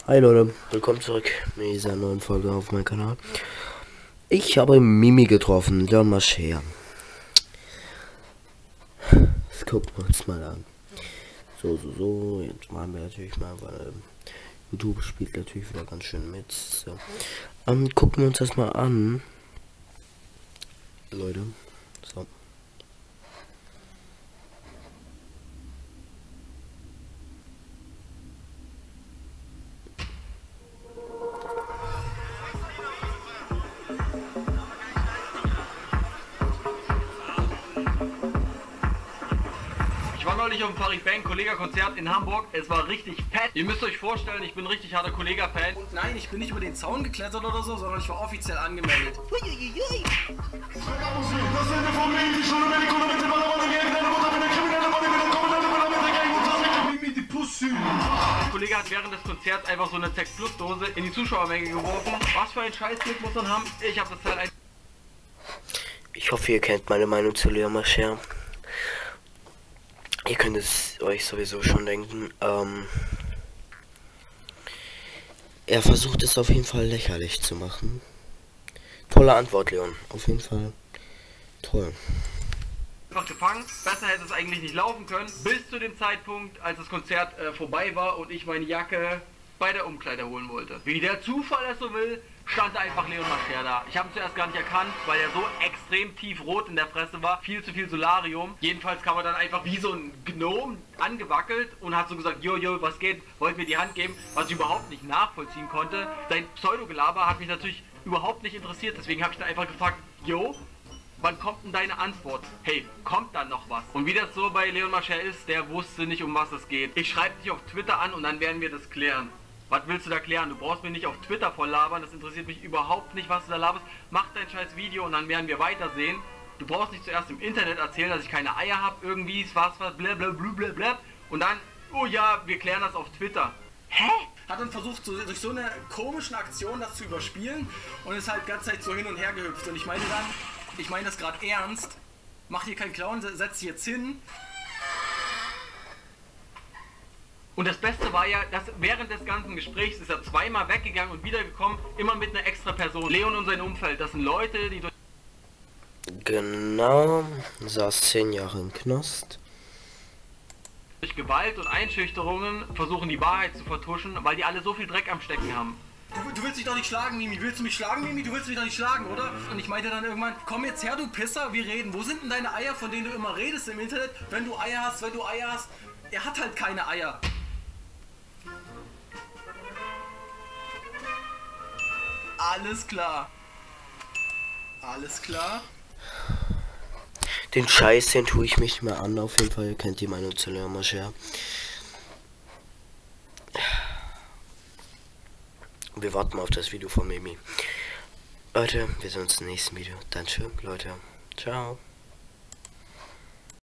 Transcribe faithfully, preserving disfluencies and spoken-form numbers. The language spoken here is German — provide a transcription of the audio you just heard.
Hi Leute, willkommen zurück mit dieser neuen Folge auf meinem Kanal. Ich habe Mimi getroffen, Leon Mascher. Das gucken wir uns mal an. So, so, so, jetzt machen wir natürlich mal, weil YouTube spielt natürlich wieder ganz schön mit. So. Um, gucken wir uns das mal an. Leute, so. Ich war neulich auf dem Farid Bang Kollega-Konzert in Hamburg. Es war richtig fett. Ihr müsst euch vorstellen, ich bin richtig harter Kollega-Fan. Und nein, ich bin nicht über den Zaun geklettert oder so, sondern ich war offiziell angemeldet. Der Kollege hat während des Konzerts einfach so eine Tech Plus Dose in die Zuschauermenge geworfen. Was für ein Scheißblick muss man haben? Ich habe das halt ein... Ich hoffe, ihr kennt meine Meinung zu Leon Mascher. Ihr könnt es euch sowieso schon denken. Ähm, er versucht es auf jeden Fall lächerlich zu machen. Tolle Antwort, Leon. Auf jeden Fall toll. Einfach gefangen. Besser hätte es eigentlich nicht laufen können. Bis zu dem Zeitpunkt, als das Konzert äh, vorbei war und ich meine Jacke bei der Umkleide holen wollte. Wie der Zufall es so will, stand einfach Leon Mascher da. Ich habe ihn zuerst gar nicht erkannt, weil er so extrem tief rot in der Fresse war. Viel zu viel Solarium. Jedenfalls kam er dann einfach wie so ein Gnome angewackelt und hat so gesagt, jo, jo, was geht? Wollt mir die Hand geben? Was ich überhaupt nicht nachvollziehen konnte. Sein Pseudogelaber hat mich natürlich überhaupt nicht interessiert. Deswegen habe ich dann einfach gefragt, jo, wann kommt denn deine Antwort? Hey, kommt dann noch was? Und wie das so bei Leon Mascher ist, der wusste nicht, um was es geht. Ich schreibe dich auf Twitter an und dann werden wir das klären. Was willst du da klären? Du brauchst mir nicht auf Twitter voll labern, das interessiert mich überhaupt nicht, was du da laberst. Mach dein scheiß Video und dann werden wir weitersehen. Du brauchst nicht zuerst im Internet erzählen, dass ich keine Eier habe, irgendwie, ist was, was, blablabla. Und dann, oh ja, wir klären das auf Twitter. Hä? Hat dann versucht, so, durch so eine komischen Aktion das zu überspielen und ist halt die ganze Zeit so hin und her gehüpft. Und ich meine dann, ich meine das gerade ernst, mach hier keinen Clown, setz dich jetzt hin. Und das Beste war ja, dass während des ganzen Gesprächs ist er zweimal weggegangen und wiedergekommen, immer mit einer extra Person. Leon und sein Umfeld, das sind Leute, die durch... Genau, saß zehn Jahre im Knast. durch Gewalt und Einschüchterungen versuchen die Wahrheit zu vertuschen, weil die alle so viel Dreck am Stecken haben. Du, du willst mich doch nicht schlagen, Mimi. Willst du mich schlagen, Mimi? Du willst mich doch nicht schlagen, oder? Und ich meinte dann irgendwann, komm jetzt her, du Pisser, wir reden. Wo sind denn deine Eier, von denen du immer redest im Internet? Wenn du Eier hast, wenn du Eier hast. Er hat halt keine Eier. Alles klar. Alles klar. Den Scheiß, den tue ich mich mehr an, auf jeden Fall. Ihr kennt die Meinung zu Leon Mascher. Wir warten mal auf das Video von Mimi. Leute, wir sehen uns im nächsten Video. Dann schön, Leute. Ciao.